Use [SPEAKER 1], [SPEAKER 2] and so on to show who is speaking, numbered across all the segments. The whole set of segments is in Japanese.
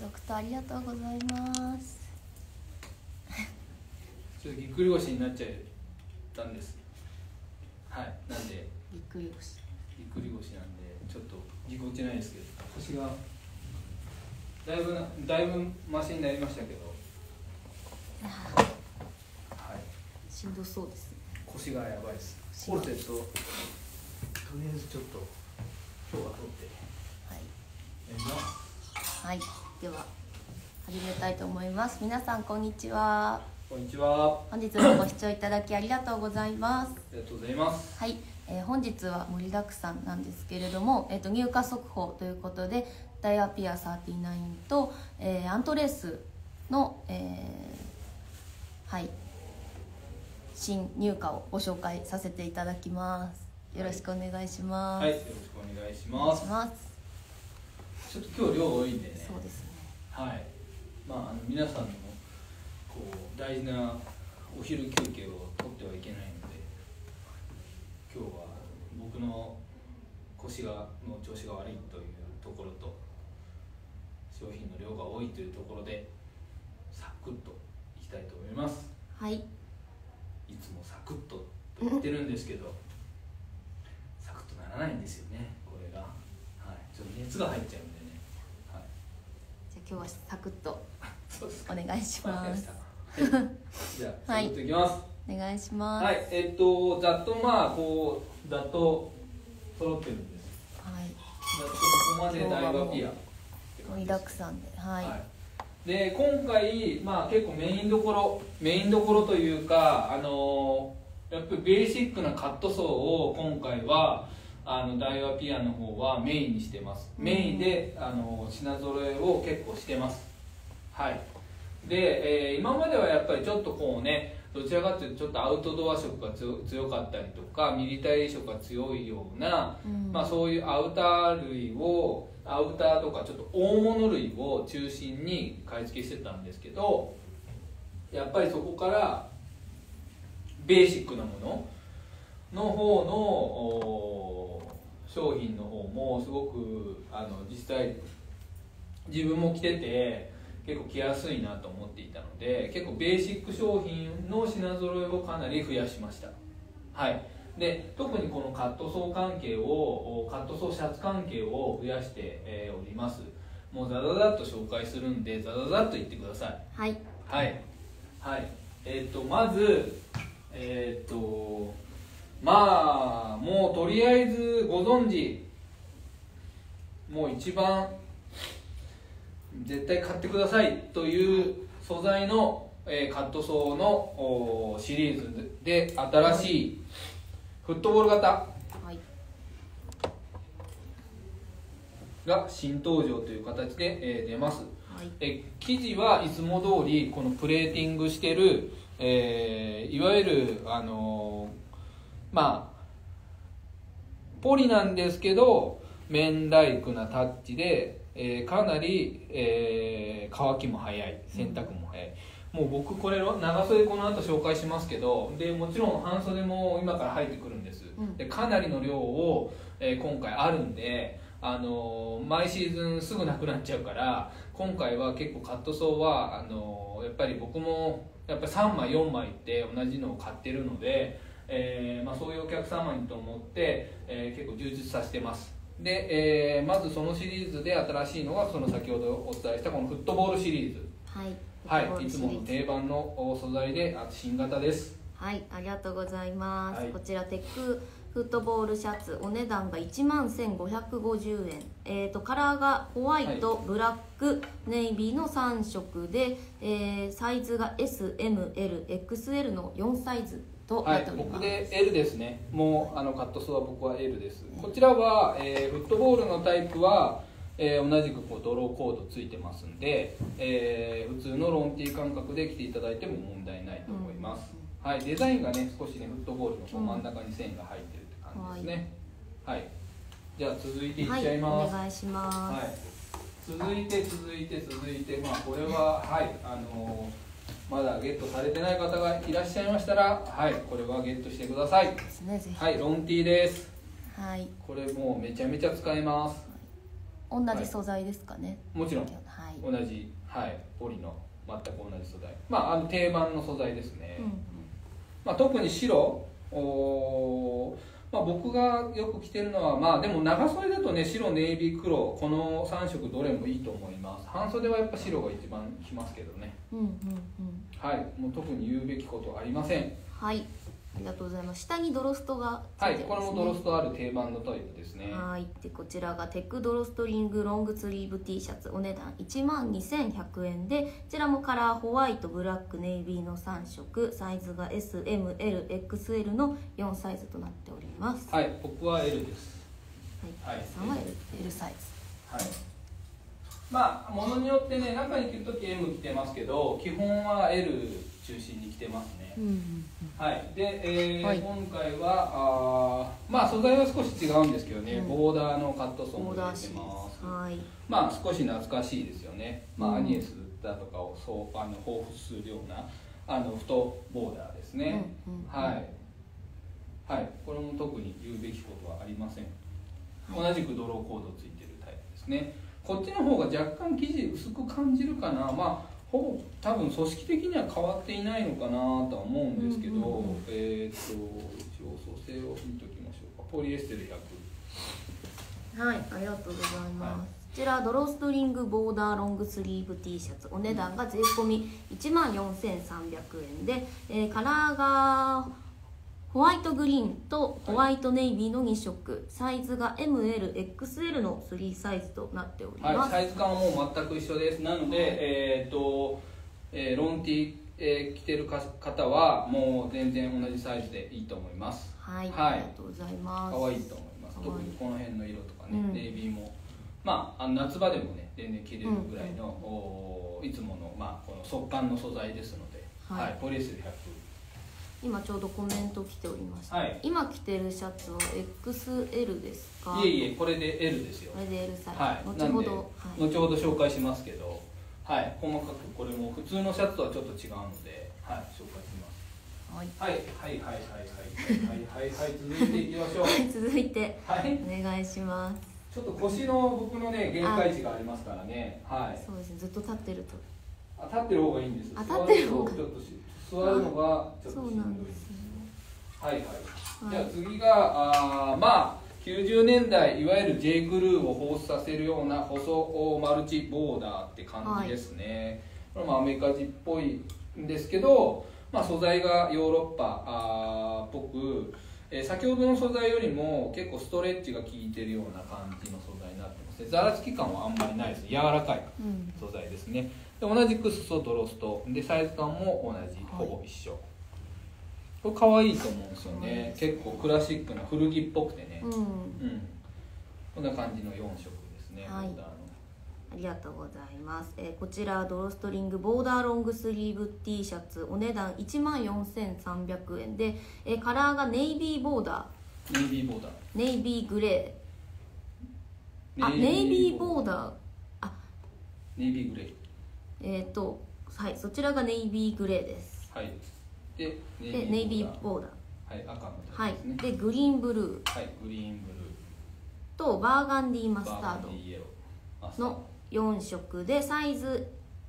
[SPEAKER 1] 続とありがとうございます。
[SPEAKER 2] ちょっとぎっくり腰になっちゃったんです。はい、なんで
[SPEAKER 1] ぎっくり腰
[SPEAKER 2] なんでちょっとぎこちないですけど、腰がだいぶマシになりましたけど、はい、
[SPEAKER 1] しんどそうですね。
[SPEAKER 2] 腰がやばいです。コルセットとりあえずちょっと今日は取って
[SPEAKER 1] はい、
[SPEAKER 2] やります。
[SPEAKER 1] はい、では始めたいと思います。皆さんこんにちは。
[SPEAKER 2] こんにちは。
[SPEAKER 1] 本日もご視聴いただきありがとうございます。
[SPEAKER 2] ありがとうございます。
[SPEAKER 1] はい、本日は盛りだくさんなんですけれども、入荷速報ということでダイワピア39と、アントレースの、はい、新入荷をご紹介させていただきます。よろしくお願いします。
[SPEAKER 2] はい、よろしくお願いします。ちょっと今日量多いんでね。
[SPEAKER 1] そうですね。
[SPEAKER 2] はい。皆さんのこう大事なお昼休憩を取ってはいけないので、今日は僕の腰の調子が悪いというところと商品の量が多いというところでサクッといきたいと思います。
[SPEAKER 1] はい。
[SPEAKER 2] いつもサクッとと言ってるんですけど、サクッとならないんですよね、これが。はい。ちょっと熱が入っちゃうんでね。はい。
[SPEAKER 1] じゃあ今日はサクッと
[SPEAKER 2] そうですか。
[SPEAKER 1] お願いします。
[SPEAKER 2] はい、じゃあ、サクッといきます。
[SPEAKER 1] お願いします。
[SPEAKER 2] はい、ざっとざっと揃ってるんです。
[SPEAKER 1] はい。
[SPEAKER 2] ざっとここまでダイワピアって感じです。
[SPEAKER 1] 盛りだくさんで、はい。
[SPEAKER 2] はい、で今回結構メインどころというかやっぱりベーシックなカットソーを今回はダイワピアの方はメインにしてます。メインで品揃えを結構してます。はい。で、今まではやっぱりちょっとこうね、どちらかというとちょっとアウトドア色が強かったりとかミリタリー色が強いような、そういうアウターとかちょっと大物類を中心に買い付けしてたんですけど、やっぱりそこからベーシックなものの方の商品の方もすごく実際自分も着てて結構着やすいなと思っていたので、結構ベーシック商品の品揃えをかなり増やしました。はい。で特にこのカットソーシャツ関係を増やして、おります。もうザザザッと紹介するんでザザザッと言ってください。
[SPEAKER 1] はい
[SPEAKER 2] はい、はい。まずもうとりあえずご存知、もう一番絶対買ってくださいという素材の、カットソーのシリーズで新しいフットボール型が新登場という形で、出ます。はい、生地はいつも通りこのプレーティングしてる、いわゆるポリなんですけど綿ライクなタッチで、かなり、乾きも早い、洗濯も早い。もう僕これ長袖この後紹介しますけど、でもちろん半袖も今から入ってくるんです。でかなりの量を、今回あるんで、毎シーズンすぐなくなっちゃうから、今回は結構カットソーはやっぱり僕もやっぱり3枚4枚って同じのを買ってるので、そういうお客様にと思って、結構充実させてます。で、まずそのシリーズで新しいのがその先ほどお伝えしたこのフットボールシリーズ。はい、いつもの定番の素材で新型です。
[SPEAKER 1] はい、ありがとうございます。はい、こちらテックフットボールシャツ、お値段が11,550円。カラーがホワイト、ブラック、ネイビーの3色で、サイズが S、M、L、XL の4サイズとなっております。
[SPEAKER 2] 僕で L ですね。もうカットソーは僕は L です。こちらは、フットボールのタイプは同じくドローコードついてますんで、普通のロンティー感覚で着ていただいても問題ないと思います。はい、デザインがね少しねフットボールの真ん中に線が入ってるって感じですね。はい、じゃあ続いていっちゃいます。
[SPEAKER 1] お願いします。
[SPEAKER 2] はい、続いてこれはまだゲットされてない方がいらっしゃいましたら、これはゲットしてください。
[SPEAKER 1] ですね、ぜひ。
[SPEAKER 2] はい、ロンティーです。
[SPEAKER 1] はい。
[SPEAKER 2] これもうめちゃめちゃ使えます。
[SPEAKER 1] 同じ素材ですかね。
[SPEAKER 2] もちろん、
[SPEAKER 1] はい、
[SPEAKER 2] 同じ、はい、ポリの全く同じ素材、定番の素材ですね。特に白、僕がよく着てるのは、でも長袖だとね、白、ネイビー、黒、この3色どれもいいと思います。半袖はやっぱ白が一番着ますけどね。はい、もう特に言うべきことありません。
[SPEAKER 1] はい、ありがとうございます。下にドロストがついてるんですね。
[SPEAKER 2] はい、これもドロストある定番のタイプですね。
[SPEAKER 1] はい、でこちらがテックドロストリングロングスリーブ T シャツ、お値段12,100円で、こちらもカラーホワイト、ブラック、ネイビーの3色、サイズが S、M、L、XL の4サイズとなっております。
[SPEAKER 2] はい、僕は L です。
[SPEAKER 1] はい、さんは L サイズ。
[SPEAKER 2] はい。ものによってね、中に着るとき M 着てますけど、基本は L 中心に着てますね。はい。で、
[SPEAKER 1] はい、
[SPEAKER 2] 今回は素材は少し違うんですけどね、ボーダーのカットソーも入れてます。
[SPEAKER 1] はい。
[SPEAKER 2] 少し懐かしいですよね。アニエスだとかを彷彿するような太ボーダーですね。はい。はい。これも特に言うべきことはありません。同じくドローコードついてるタイプですね。こっちの方が若干生地薄く感じるかな。ほぼ多分組織的には変わっていないのかなとは思うんですけど、一応組成を見ておきましょうか。ポリエステル100。
[SPEAKER 1] はい、ありがとうございます。こちらドローストリングボーダーロングスリーブ T シャツ、お値段が税込み14,300円で、カラーがホワイトグリーンとホワイトネイビーの2色、サイズが ML、XL の3サイズとなっております。
[SPEAKER 2] サイズ感はもう全く一緒です。なので、ロンティ、着てる方はもう全然同じサイズでいいと思います。
[SPEAKER 1] はい、ありがとうございます。
[SPEAKER 2] 可愛いと思います。特にこの辺の色とかね、ネイビーも夏場でもね全然着れるぐらいの、いつものこの速乾の素材ですので、ポリエステル100。
[SPEAKER 1] 今ちょうどコメント来ておりました、今着てるシャツは XL ですか？
[SPEAKER 2] いえ、これで L ですよ。
[SPEAKER 1] これで L サイ
[SPEAKER 2] ズ、後ほど紹介しますけど、細かくこれも普通のシャツとはちょっと違うので、紹介します。続いていきましょう。
[SPEAKER 1] 続いて、お願いします。
[SPEAKER 2] ちょっと腰の僕のね限界値がありますからね。
[SPEAKER 1] そうですね、ずっと立ってると。
[SPEAKER 2] 立ってる方がいいんです。
[SPEAKER 1] 立ってる方が。
[SPEAKER 2] 座るのがちょっとしんどい。
[SPEAKER 1] そうなんですね。
[SPEAKER 2] じゃあ次が90年代いわゆる J クルーを彷彿させるような細マルチボーダーって感じですね。これもアメリカ人っぽいんですけど、素材がヨーロッパっぽく、先ほどの素材よりも結構ストレッチが効いてるような感じの素材になってますね。ざらつき感はあんまりないです。柔らかい素材ですね。で同じく裾ドロストでサイズ感も同じ、ほぼ一緒。これ可愛いと思うんですよね。結構クラシックな古着っぽくてね、こんな感じの4色ですね。ボーダーの
[SPEAKER 1] ありがとうございます。こちらドロストリングボーダーロングスリーブ T シャツ、お値段14,300円で、カラーがネイビーボーダー、ネイビーグレー、ネイビーボーダー、
[SPEAKER 2] ネイビーグレー、
[SPEAKER 1] そちらがネイビーグレーです。
[SPEAKER 2] で
[SPEAKER 1] ネイビーボーダー、
[SPEAKER 2] 赤のタイプですね。
[SPEAKER 1] でグリーンブルー、
[SPEAKER 2] グリーンブルー
[SPEAKER 1] とバーガンディーマスタードの4色で、サイズ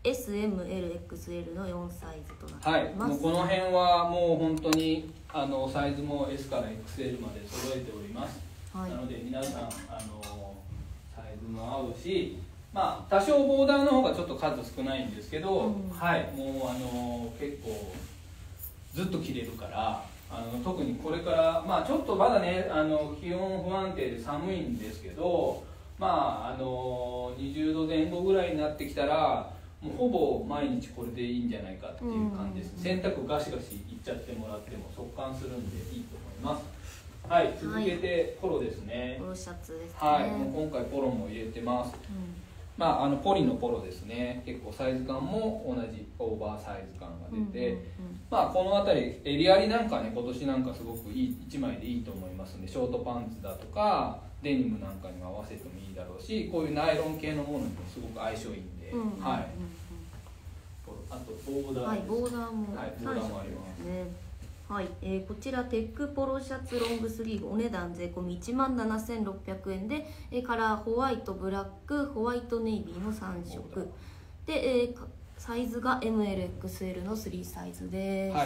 [SPEAKER 1] S、M、L、XL の4サイズとなっています。
[SPEAKER 2] もうこの辺はもう本当にサイズも S から XL まで揃えております。なので皆さんサイズも合うし、多少ボーダーの方がちょっと数少ないんですけど、もう結構ずっと着れるから、特にこれからちょっとまだね気温不安定で寒いんですけど、20度前後ぐらいになってきたらもうほぼ毎日これでいいんじゃないかっていう感じです。洗濯ガシガシいっちゃってもらっても速乾するんでいいと思います。続けてポロですね。
[SPEAKER 1] ポロシャツですね。
[SPEAKER 2] もう今回ポロも入れてます。ポリのポロですね。結構サイズ感も同じオーバーサイズ感が出て、この辺り襟ありなんかね、今年なんかすごくいい1枚でいいと思いますんで、ショートパンツだとかデニムなんかにも合わせてもいいだろうし、こういうナイロン系のものにもすごく相性いいんで、あとボーダーです。
[SPEAKER 1] ボーダーも
[SPEAKER 2] ありますね。
[SPEAKER 1] はい、こちらテックポロシャツロングスリーブお値段税込み17,600円で、カラーホワイトブラックホワイトネイビーの3色で、サイズが MLXL の3サイズです。
[SPEAKER 2] はい、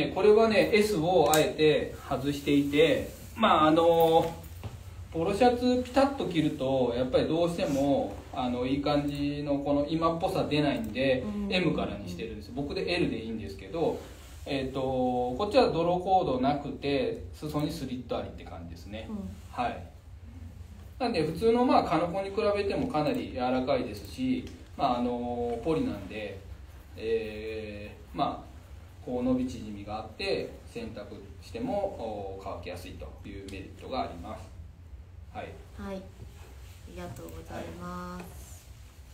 [SPEAKER 2] これはね S をあえて外していて、まあポロシャツピタッと着るとやっぱりどうしてもいい感じのこの今っぽさ出ないんで、M からにしてるんです。僕で L でいいんですけど、こっちはドローコードなくて裾にスリットありって感じですね、はい。なんで普通のカノコに比べてもかなり柔らかいですし、ポリなんで、こう伸び縮みがあって洗濯しても乾きやすいというメリットがあります。はい、
[SPEAKER 1] はい、ありがとうございます。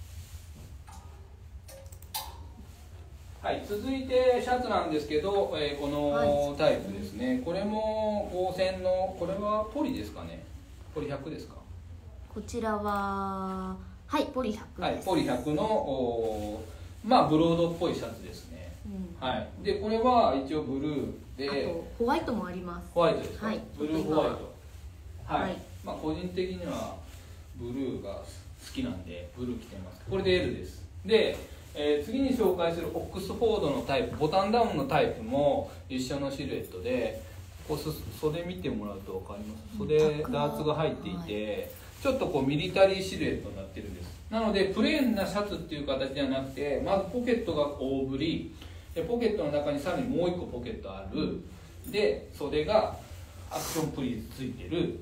[SPEAKER 2] はい、続いてシャツなんですけど、このタイプですね。これも合線の、これはポリですかね。ポリ100ですか。
[SPEAKER 1] こちらははいポリ100です。
[SPEAKER 2] はい、ポリ100のブロードっぽいシャツですね。はい。でこれは一応ブルーで、
[SPEAKER 1] あとホワイトもあります。
[SPEAKER 2] ホワイトですか。
[SPEAKER 1] はい、
[SPEAKER 2] ブルーホワイト。はい。
[SPEAKER 1] はい、
[SPEAKER 2] 個人的にはブルーが好きなんでブルー着てます。これで L です。で、次に紹介するオックスフォードのタイプ、ボタンダウンのタイプも一緒のシルエットで、ここ袖見てもらうと分かります。袖ダーツが入っていて、ちょっとこうミリタリーシルエットになってるんです。なのでプレーンなシャツっていう形ではなくて、まずポケットが大ぶり、ポケットの中にさらにもう一個ポケットある、で袖がアクションプリーズついてる、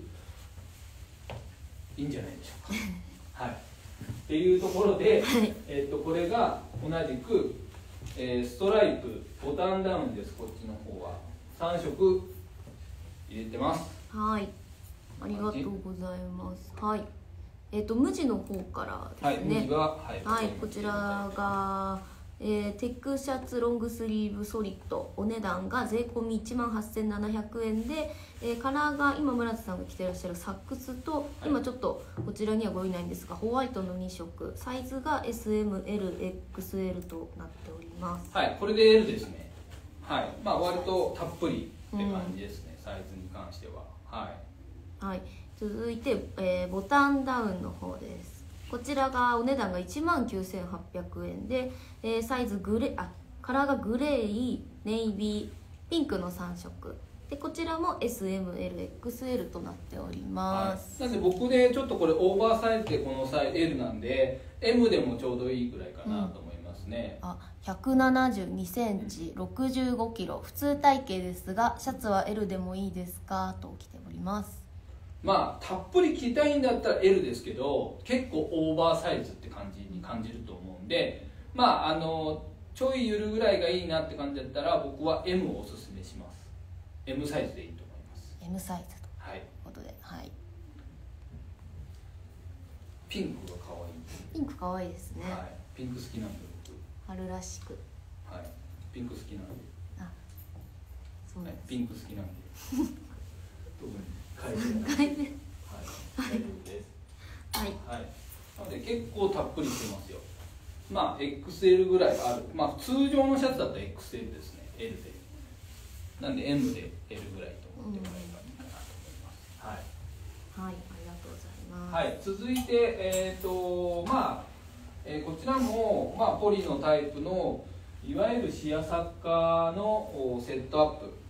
[SPEAKER 2] いいんじゃないでしょうか。はい。っていうところで、これが同じく、ストライプボタンダウンです。こっちの方は3色入れてます。
[SPEAKER 1] はい、ありがとうございます。はい、無地の方からですね。
[SPEAKER 2] はい、無地は、
[SPEAKER 1] はい、こちらが、テックシャツロングスリーブソリッドお値段が税込み18,700円で、カラーが今村瀬さんが着てらっしゃるサックスと、今ちょっとこちらにはごいないんですがホワイトの2色、サイズが SMLXL となっております。
[SPEAKER 2] はい、これで L ですね。はい、割とたっぷりって感じですね、サイズに関しては。はい、
[SPEAKER 1] はい、続いて、ボタンダウンの方です。こちらがお値段が19,800円で、サイズカラーがグレー、ネイビー、ピンクの3色で、こちらも SMLXL となっております。
[SPEAKER 2] なんで僕でちょっとこれオーバーサイズでこのサイズ L なんで M でもちょうどいいぐらいかなと思いますね。
[SPEAKER 1] 172センチ、65キロ、普通体型ですがシャツは L でもいいですかと来ております。
[SPEAKER 2] たっぷり着たいんだったら L ですけど、結構オーバーサイズって感じに感じると思うんで、ちょいゆるぐらいがいいなって感じだったら僕は M をおすすめします。 M サイズでいいと思います。
[SPEAKER 1] M サイズと
[SPEAKER 2] いう
[SPEAKER 1] ことで、はい、
[SPEAKER 2] ピンクが可愛い。
[SPEAKER 1] ピンク可愛いですね。
[SPEAKER 2] はい、ピンク好きなんで僕
[SPEAKER 1] 春らしく、
[SPEAKER 2] はい、ピンク好きなんで、
[SPEAKER 1] そうなんです、
[SPEAKER 2] ピンク好きなんで特に変えてない。はい、大丈夫です。はい。なので結構たっぷりしてますよ。XL ぐらいある。通常のシャツだったら XL ですね。L で。なんで M で L ぐらいと思ってもらえばいいかなと思います。はい。
[SPEAKER 1] はい、ありがとうございます。
[SPEAKER 2] はい、続いてこちらもポリのタイプのいわゆるシアサッカーのセットアップ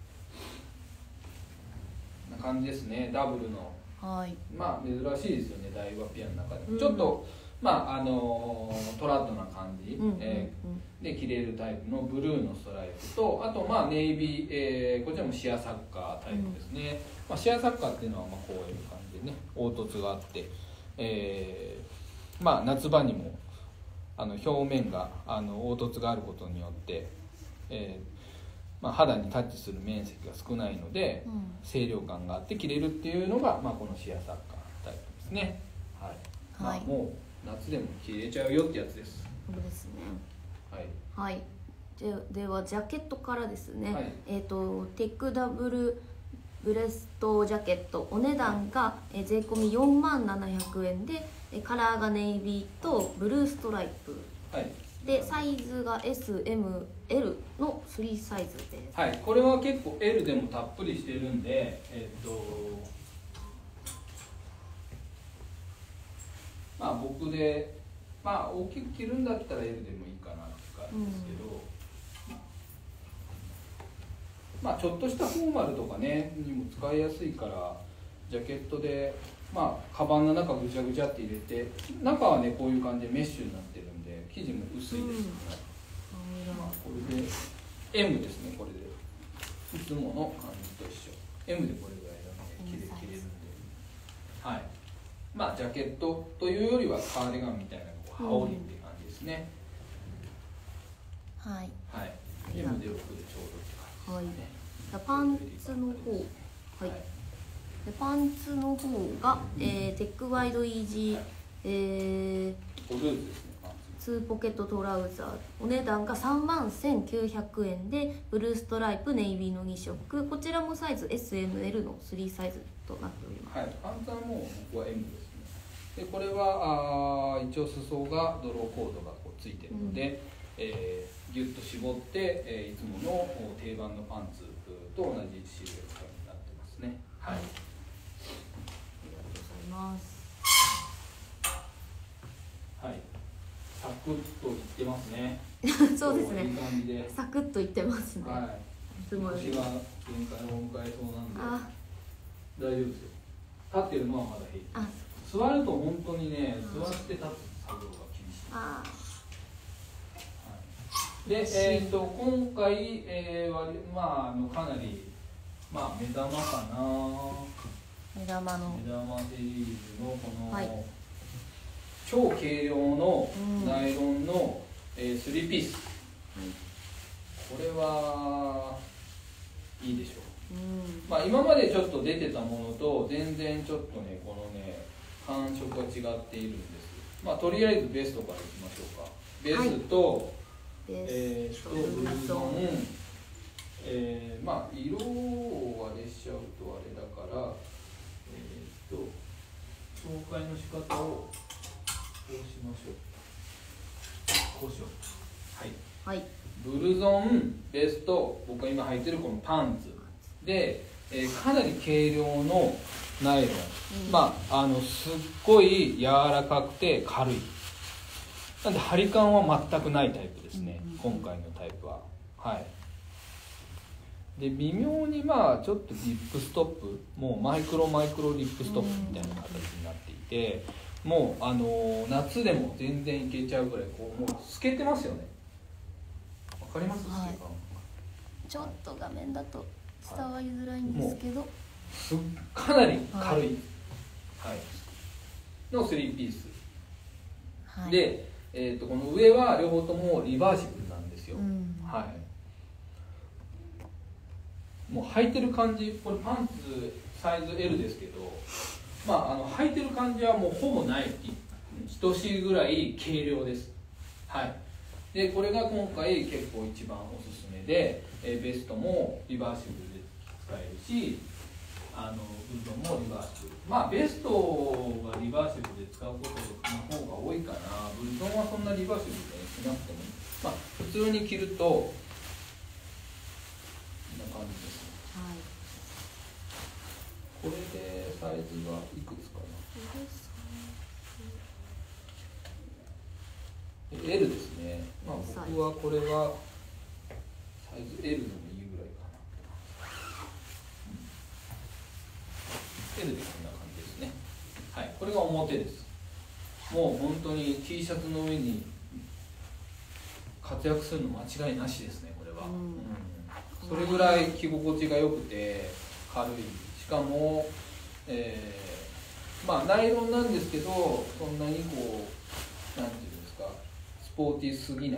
[SPEAKER 2] な感じですね。ダブルの、珍しいですよね、ダイワピアの中でも、ちょっとトラッドな感じ、で着れるタイプのブルーのストライプと、あとネイビー、こちらもシアサッカータイプですね。シアサッカーっていうのはこういう感じでね、凹凸があって、夏場にも表面が凹凸があることによって、肌にタッチする面積が少ないので、清涼感があって着れるっていうのが、このシアサッカータイプですね。はい、もう夏でも着れちゃうよってやつです。
[SPEAKER 1] そうですね。
[SPEAKER 2] はい、
[SPEAKER 1] ではジャケットからですね、
[SPEAKER 2] はい、
[SPEAKER 1] テックダブルブレストジャケットお値段が税込み47,000円で、カラーがネイビーとブルーストライプ、でサイズが SML の 3サイズです。
[SPEAKER 2] はい、これは結構 L でもたっぷりしてるんで、まあ僕で、まあ大きく着るんだったら L でもいいかなって感じですけど、まあちょっとしたフォーマルとかねにも使いやすいから、ジャケットでまあカバンの中ぐちゃぐちゃって入れて、中はねこういう感じでメッシュになってるんで生地も薄いですよね。まあこれで M ですね。これでいつもの感じと一緒。 M でこれぐらいだね、着れるんで、はい。まあジャケットというよりはカーディガンみたいな羽織って感じですね。
[SPEAKER 1] はい、
[SPEAKER 2] はい、M で6でちょうどって感じですね。
[SPEAKER 1] はい、パンツの方、はい、でパンツの方が、テックワイドイージー、
[SPEAKER 2] ブルーズですね。
[SPEAKER 1] 2ポケットトラウザー、お値段が31,900円で、ブルーストライプネイビーの2色、こちらもサイズ SML の3サイズとなっております。はい、
[SPEAKER 2] パンツはもう僕は M ですね。でこれは一応裾がドローコードがこうついてるので、ギュッと絞って、いつもの定番のパンツと同じシルエットになってますね。はい、あり
[SPEAKER 1] がとうございます。
[SPEAKER 2] はい、サクッといってますね。
[SPEAKER 1] そうですね。
[SPEAKER 2] いい感じで。
[SPEAKER 1] サクッといってますね。
[SPEAKER 2] はい。
[SPEAKER 1] すごい。
[SPEAKER 2] 腰が限界を迎えそうなんで。大丈夫ですよ。立ってるのはまだ平気。座ると本当にね、座って立つ作業が厳しい。はい、で、今回、まあかなりまあ目玉かな。
[SPEAKER 1] 目玉
[SPEAKER 2] シリーズのこの。
[SPEAKER 1] はい、
[SPEAKER 2] 超軽量のナイロンの、3ピース、これはいいでしょう。まあ、今までちょっと出てたものと全然ちょっとねこのね感触が違っているんです。まあ、とりあえずベストからいきましょうか。ベスト、ブルゾン、まあ色をあれしちゃうとあれだから紹介の仕方をこうしましょう。こうしよう。はい。ブルゾン、ベスト、僕が今履いてるこのパンツで、かなり軽量のナイロン。まあすっごい柔らかくて軽い。なんで張り感は全くないタイプですね。今回のタイプは。はい。で微妙にまあちょっとリップストップ、もうマイクロリップストップみたいな形になっていて。もう夏でも全然いけちゃうぐらいこうもう透けてますよね。わかります？
[SPEAKER 1] はい、ちょっと画面だと伝わりづらいんですけど、
[SPEAKER 2] かなり軽い、はい、の3ピース、はい、で、この上は両方ともリバーシブルなんですよ。はい、もう履いてる感じ、これパンツサイズ L ですけど、まあ、履いてる感じはもうほぼない等しいぐらい軽量です。はい、でこれが今回結構一番おすすめで、ベストもリバーシブルで使えるし、ブルゾンもリバーシブル、まあベストはリバーシブルで使うことの方が多いかな。ブルゾンはそんなリバーシブルでしなくても、まあ、普通に着るとこんな感じです。はい、これでサイズはいくつかな。L ですね。まあ僕はこれはサイズ L でもいいぐらいかな。L でこんな感じですね。はい、これが表です。もう本当に T シャツの上に活躍するの間違いなしですね、これは。それぐらい着心地が良くて軽い。しかも、まあナイロンなんですけど、そんなにこうなんていうんですか、スポーティーすぎない。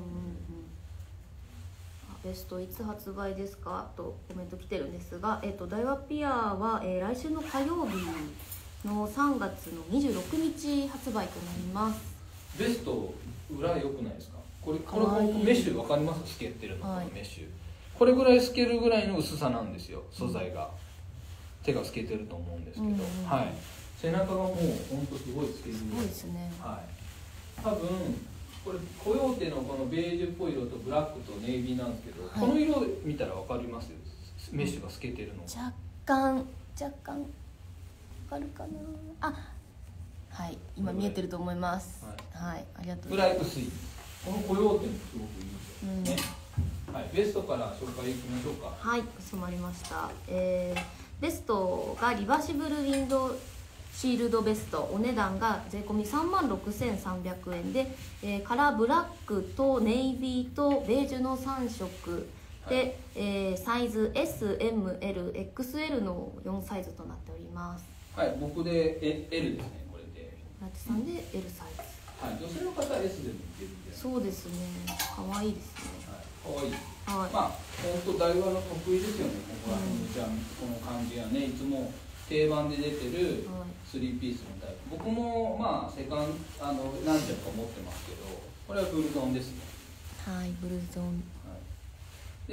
[SPEAKER 1] ベストいつ発売ですかとコメント来てるんですが、ダイワピアは、来週の火曜日の3月の26日発売となります。
[SPEAKER 2] ベスト裏良くないですか？これメッシュ分かります？透けてるの、はい、メッシュこれぐらい透けるぐらいの薄さなんですよ、素材が。手が透けてると思うんですけど、はい、背中がもうほんとすごい透ける。
[SPEAKER 1] すごいですね。
[SPEAKER 2] はい、多分これコヨーテのこのベージュっぽい色とブラックとネイビーなんですけど、この色見たら分かります？メッシュが透けてるの。
[SPEAKER 1] 若干分かるかなあ。はい、今見えてると思います。はい、ありがとうございます。
[SPEAKER 2] ぐらい薄い。このコヨーテもすごくいいですね。はい、ベストから紹介いきましょうか。
[SPEAKER 1] はい、かしこまりました。ベストがリバーシブルウィンドウシールドベスト、お値段が税込み36,300円で、カラーブラックとネイビーとベージュの3色で、サイズ S、M、L、XL の4サイズとなっております。
[SPEAKER 2] はい、僕で L ですね、これで。
[SPEAKER 1] ラチさんで L サイズ。
[SPEAKER 2] はい、女性の方は S でもいけるんで。
[SPEAKER 1] そうですね、可愛いですね。
[SPEAKER 2] はい、可愛い。
[SPEAKER 1] はい、
[SPEAKER 2] まあ本当台湾の得意ですよね、ここら辺のじゃあこの感じがね、いつも定番で出てる3ピースのタイプ。僕もまあセカン何着か持ってますけど、これはブルゾンですね。
[SPEAKER 1] はい、ブルゾン。
[SPEAKER 2] はい、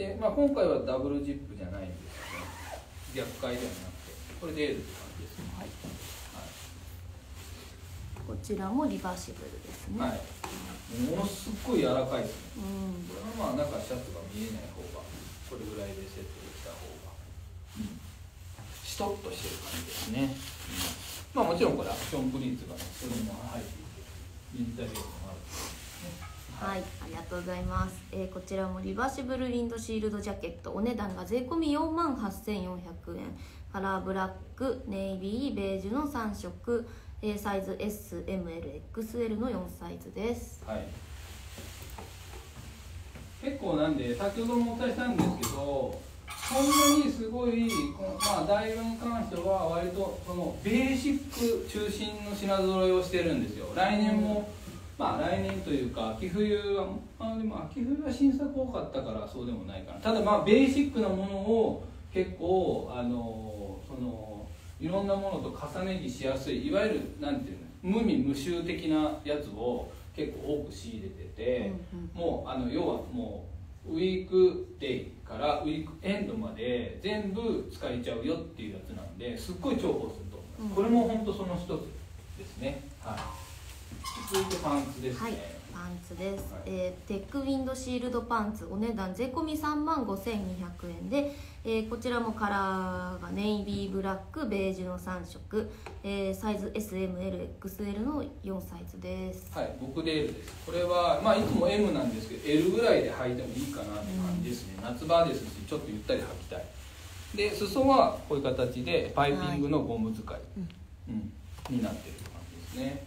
[SPEAKER 2] で、まあ、今回はダブルジップじゃないんですけど、逆回ではなくて、これで L って感じですね。はい。
[SPEAKER 1] こちらもリバーシブルですね。
[SPEAKER 2] はい。ものすごい柔らかいですね。
[SPEAKER 1] こ
[SPEAKER 2] れはまあ中シャツが見えない方が、これぐらいでセットできた方が、しとっとしてる感じですね。まあもちろんこれアクションプリーツがね、それも入っていて、ミリタリーもあるんですね。
[SPEAKER 1] はい、ありがとうございます。こちらもリバーシブルウィンドシールドジャケット、お値段が税込み48,400円、カラーブラック、ネイビー、ベージュの3色、サイズ S、M、L、XL の4サイズです。
[SPEAKER 2] はい。結構なんで先ほどもお伝えしたんですけど、そんなにすごいまあダイワに関しては割とそのベーシック中心の品揃えをしてるんですよ。来年も、まあ来年というか秋冬はでも秋冬は新作多かったからそうでもないかな。ただまあベーシックなものを結構そのいろんなものと重ね着しやすい、いわゆるなんていうの無味無臭的なやつを結構多く仕入れてて、もう要はもうウィークデイからウィークエンドまで全部使えちゃうよっていうやつなんで、すっごい重宝すると思います。これも本当その一つですね。はい。続いてパンツですね。
[SPEAKER 1] はい、パンツです。テックウィンドシールドパンツ、お値段税込み35,200円で、こちらもカラーがネイビー、ブラック、ベージュの3色、サイズ S、M、L、XL の4サイズです。
[SPEAKER 2] はい、僕で L です。これはまあいつも M なんですけど L ぐらいで履いてもいいかなって感じですね。夏場ですしちょっとゆったり履きたい。で裾はこういう形でパイピングのゴム使い、になってる感じですね。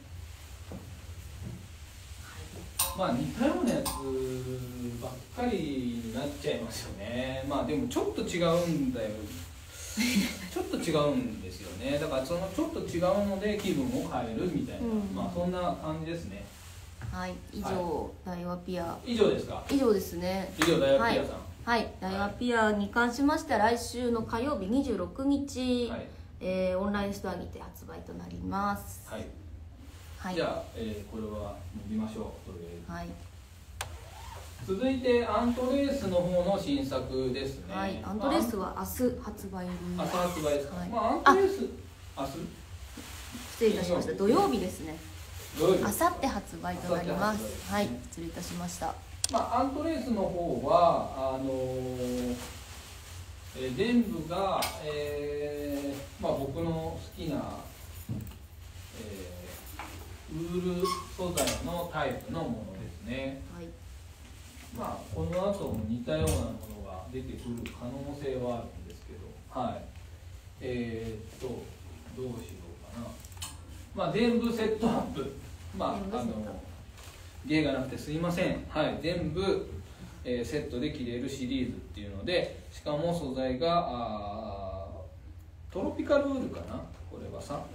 [SPEAKER 2] まあ似たようなやつばっかりになっちゃいますよね。まあでもちょっと違うんだよちょっと違うんですよね。だからそのちょっと違うので気分を変えるみたいな、まあそんな感じですね。
[SPEAKER 1] はい、以上、ダイワピア。
[SPEAKER 2] 以上ですか？
[SPEAKER 1] 以上ですね。
[SPEAKER 2] 以上ダイワピアさん。
[SPEAKER 1] はい、ダイワピアに関しましては来週の火曜日26日、オンラインストアにて発売となります。
[SPEAKER 2] はい。じゃあ、これは伸びましょう。とりあえず。はい。続いてアントレースの方の新作ですね。
[SPEAKER 1] はい、アントレースは明日発売に。
[SPEAKER 2] 明日発売ですか。まあアントレース明日。
[SPEAKER 1] 失礼いたしました。土曜日ですね。
[SPEAKER 2] 土曜日。
[SPEAKER 1] 明後日発売となります。はい、失礼いたしました。
[SPEAKER 2] まあアントレースの方は全部が、まあ僕の好きな、ウール素材のタイプのものですね。はい。まあこの後も似たようなものが出てくる可能性はあるんですけど、はい。どうしようかな。まあ全部セットアップ。まあ芸がなくてすいません。はい。全部、セットで着れるシリーズっていうので、しかも素材がトロピカルウールかな。これはさ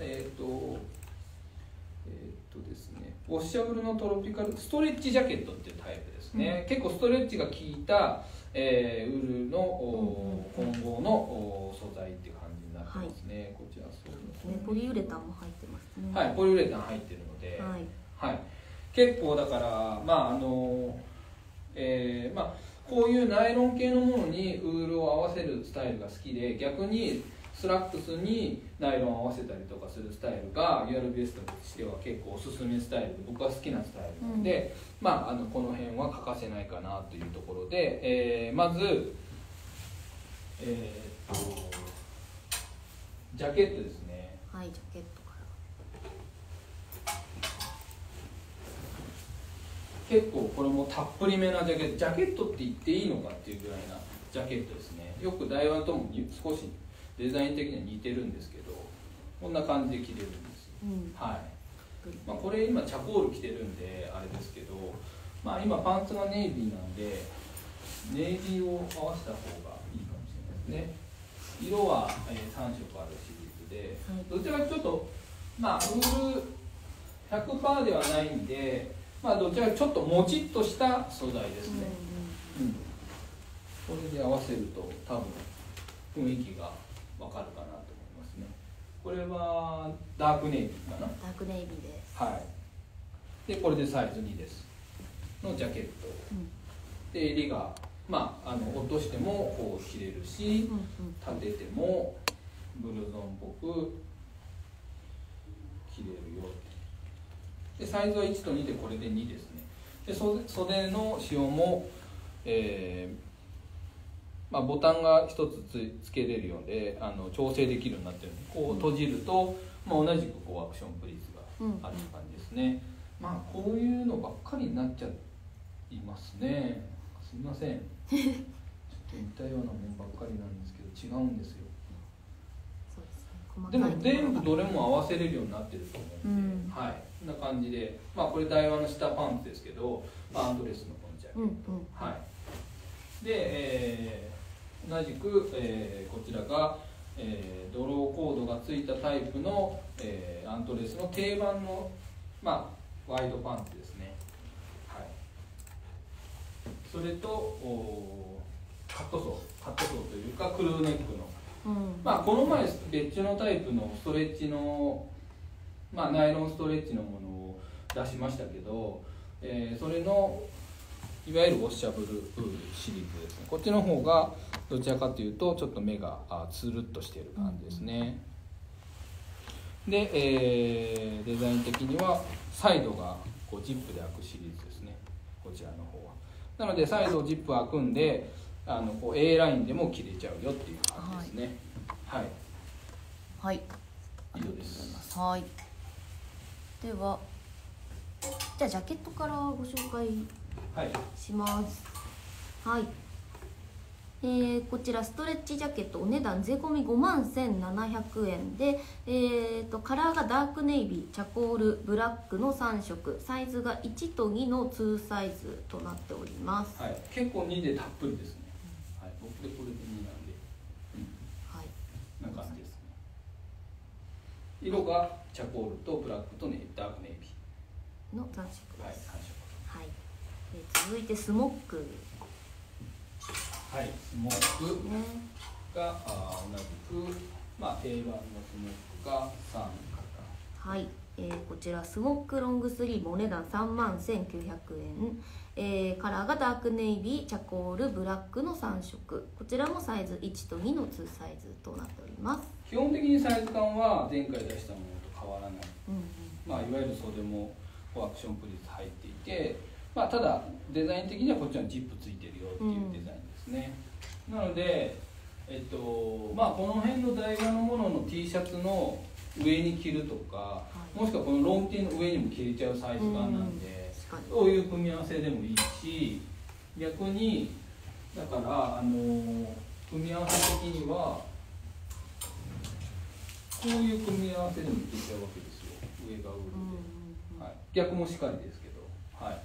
[SPEAKER 2] ですね、ウォッシャブルのトロピカルストレッチジャケットっていうタイプですね。結構ストレッチが効いた、ウールの混合の素材っていう感じになってますね。こちらそうですね。
[SPEAKER 1] ポリウレタンも入ってますね。
[SPEAKER 2] はい、ポリウレタン入ってるので、はい、結構だからまあまあこういうナイロン系のものにウールを合わせるスタイルが好きで、逆にスラックスにナイロンを合わせたりとかするスタイルがデュアルベストとしては結構おすすめスタイルで、僕は好きなスタイルなので、この辺は欠かせないかなというところで、まず、ジャケットですね。
[SPEAKER 1] はい、ジャケットから
[SPEAKER 2] 結構これもたっぷりめなジャケット、ジャケットって言っていいのかっていうぐらいなジャケットですね。よく台湾とも少しデザイン的には似てるんですけど、こんな感じで着れるんです、はい。これ今チャコール着てるんであれですけど、今パンツがネイビーなんでネイビーを合わせた方がいいかもしれないですね。色は、3色あるシリーズで、どちらかちょっとウール 100% ではないんで、どちらかちょっともちっとした素材ですね。これで合わせると多分雰囲気がわかるかなと思いますね。これはダークネイビーかな。
[SPEAKER 1] ダークネイビーです。
[SPEAKER 2] はい。でこれでサイズ2ですのジャケット。で襟が落としてもこう着れるし、立ててもブルゾンっぽく着れるよ。でサイズは1と2でこれで2ですね。で袖の仕様も、ボタンが1つつけれるようで調整できるようになってるので、こう閉じると、同じくこうアクションプリーズがある感じですね。こういうのばっかりになっちゃいますね。すみません。ちょっと似たようなもんばっかりなんですけど違うんですよ。でも全部どれも合わせれるようになってると思うんで、はい、こんな感じで、これ台湾の下パンツですけど、アンドレスのこのジャケット、はい。で、同じく、こちらが、ドローコードがついたタイプの、アントレスの定番の、ワイドパンツですね。はい。それとカットソーというかクルーネックの。この前別注のタイプのストレッチの、ナイロンストレッチのものを出しましたけど、それのいわゆるウォッシャブルシリーズですね。こっちの方がどちらかというとちょっと目がつるっとしている感じですね。で、デザイン的にはサイドがこうジップで開くシリーズですね、こちらの方は。なのでサイドジップ開くんでこう A ラインでも切れちゃうよっていう感じですね。はい。
[SPEAKER 1] はい。
[SPEAKER 2] 以上です。
[SPEAKER 1] はい。では、じゃあジャケットからご紹介します。はい。こちらストレッチジャケットお値段税込み51,700円で、カラーがダークネイビー、チャコール、ブラックの3色、サイズが1と2の2サイズとなっております。
[SPEAKER 2] はい。結構2でたっぷりですね。はい。僕でこれで2なんで、はい。な感じですね。色がチャコールとブラックとダークネイビ
[SPEAKER 1] ーの3色です。
[SPEAKER 2] はい、3色。
[SPEAKER 1] はい。続いてスモック。
[SPEAKER 2] はい、スモークが同じく、定番のスモークが3型。
[SPEAKER 1] はい、こちらスモークロングスリーブお値段31,900円、カラーがダークネイビー、チャコール、ブラックの3色、こちらもサイズ1と2の2サイズとなっております。
[SPEAKER 2] 基本的にサイズ感は前回出したものと変わらない、いわゆる袖もアクションプリーツ入っていて、ただデザイン的にはこっちはジップついてるよっていうデザインですね。なので、この辺の台湾のものの T シャツの上に着るとか、もしくはこのロンティーの上にも着れちゃうサイズ感なんで、そういう組み合わせでもいいし、逆にだから組み合わせ的にはこういう組み合わせでもいけちゃうわけですよ。上がウールで、はい、逆もしかりですけど、はい。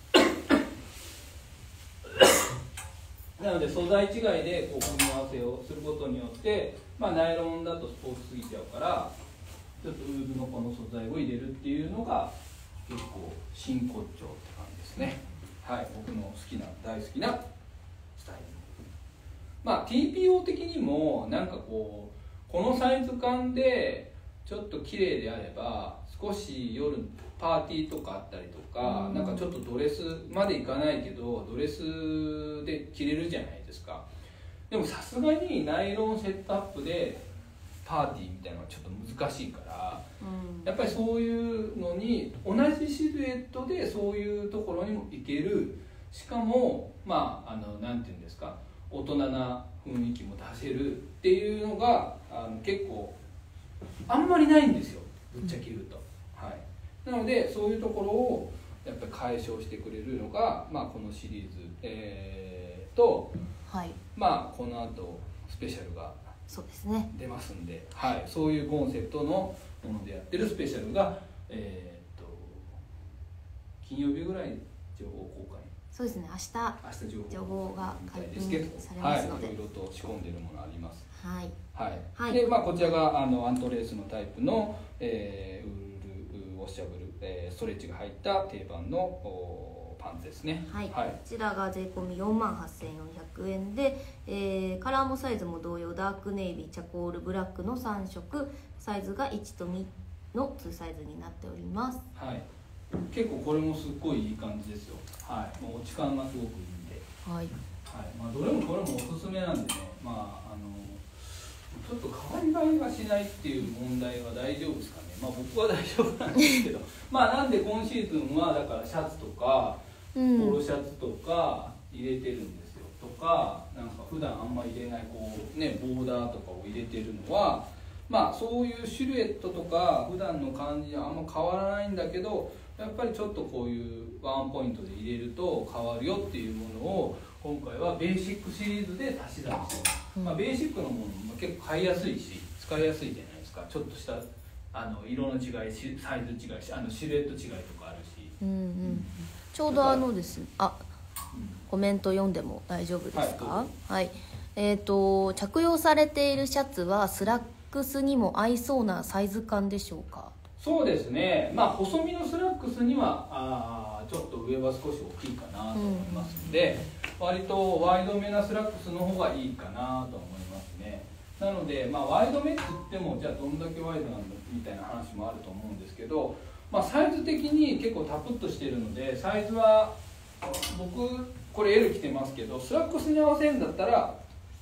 [SPEAKER 2] なので素材違いでこう組み合わせをすることによって、ナイロンだとスポーツすぎちゃうからちょっとウールのこの素材を入れるっていうのが結構真骨頂って感じですね。はい、僕の大好きなスタイル。TPO 的にもなんかこのサイズ感でちょっと綺麗であれば少し夜パーティーとかあったりとか、なんかちょっとドレスまでいかないけどドレスで着れるじゃないですか。でもさすがにナイロンセットアップでパーティーみたいなのはちょっと難しいから、
[SPEAKER 1] うん、
[SPEAKER 2] やっぱりそういうのに同じシルエットでそういうところにも行ける、しかもまあなんていうんですか、大人な雰囲気も出せるっていうのが結構あんまりないんですよ、ぶっちゃけ言うと、はい、なのでそういうところをやっぱり解消してくれるのが、まあ、このシリーズ、と、
[SPEAKER 1] はい、
[SPEAKER 2] まあこの後スペシャルが
[SPEAKER 1] そうですね、
[SPEAKER 2] 出ますんで、はい、そういうコンセプトのものでやってるスペシャルが、金曜日ぐらい情報公開、
[SPEAKER 1] そうですね、明日情報が解禁されますので、
[SPEAKER 2] はい、いろいろと仕込んでいるものあります。
[SPEAKER 1] はい、
[SPEAKER 2] はい
[SPEAKER 1] はい、
[SPEAKER 2] でまあ、こちらがアントレースのタイプの、ウールウォッシャブル、ストレッチが入った定番のパンツですね。
[SPEAKER 1] はい、
[SPEAKER 2] はい、
[SPEAKER 1] こちらが税込み48,400円で、カラーもサイズも同様、ダークネイビー、チャコール、ブラックの3色、サイズが1と2の2サイズになっております。
[SPEAKER 2] はい、結構これもすっごいいい感じですよ。はい、もう落ち感がすごくいいんで、
[SPEAKER 1] はい、はい、
[SPEAKER 2] まあ、どれもこれもおすすめなんでね、まあちょっと変わり映えがしないっていう問題は大丈夫ですかね。まあ僕は大丈夫なんですけどまあなんで今シーズンはだからシャツとかポロシャツとか入れてるんですよ、とかなんか普段あんま入れないこうねボーダーとかを入れてるのは、まあそういうシルエットとか普段の感じはあんま変わらないんだけど、やっぱりちょっとこういうワンポイントで入れると変わるよっていうものを今回はベーシックシリーズで足し算してます、まあ、ベーシックのものも結構買いやすいし使いやすいじゃないですか。ちょっとした色の違い、サイズ違い、シルエット違いとかあるし、
[SPEAKER 1] うんうん、ちょうどですね、コメント読んでも大丈夫ですか？はい、着用されているシャツはスラックスにも合いそうなサイズ感でしょうか？
[SPEAKER 2] そうですね、まあ細身のスラックスにはちょっと上は少し大きいかなと思いますので、割とワイドめなスラックスの方がいいかなと思いますね。なので、まあ、ワイドめって言ってもじゃあどんだけワイドなんだみたいな話もあると思うんですけど、まあ、サイズ的に結構タプッとしてるので、サイズは僕これ L 着てますけど、スラックスに合わせるんだったら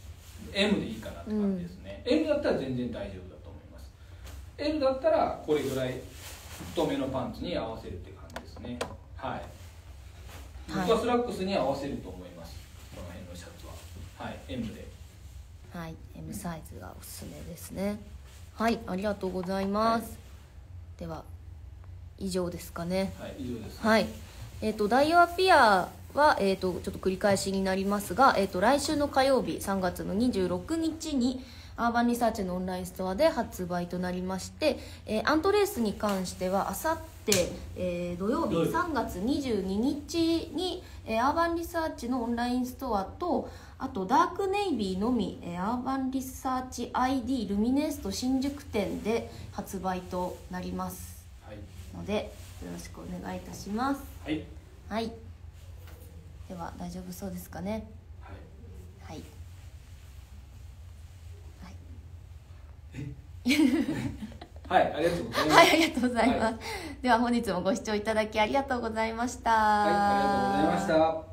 [SPEAKER 2] M でいいかなって感じですね、M だったら全然大丈夫だと思います。 L だったらこれぐらい太めのパンツに合わせるって感じですね。はい、僕はスラックスに合わせると思います、この辺のシャツは。はい、M で、
[SPEAKER 1] はい、M サイズがおすすめですね。はい、ありがとうございます、はい、では以上ですかね。
[SPEAKER 2] はい、以上です、ね。
[SPEAKER 1] はい、ダイワピアは、ちょっと繰り返しになりますが、来週の火曜日3月の26日にアーバンリサーチのオンラインストアで発売となりまして、アントレースに関してはあさって、土曜日3月22日に、アーバンリサーチのオンラインストアと、あとダークネイビーのみ、アーバンリサーチ ID ルミネスト新宿店で発売となります、はい、のでよろしくお願いいたします。
[SPEAKER 2] はい、
[SPEAKER 1] はい、では大丈夫そうですかね。はい、
[SPEAKER 2] はい、ありがとうございます。
[SPEAKER 1] はい、ありがとうございます。では本日もご視聴いただきありがとうございました。
[SPEAKER 2] はい、ありがとうございました。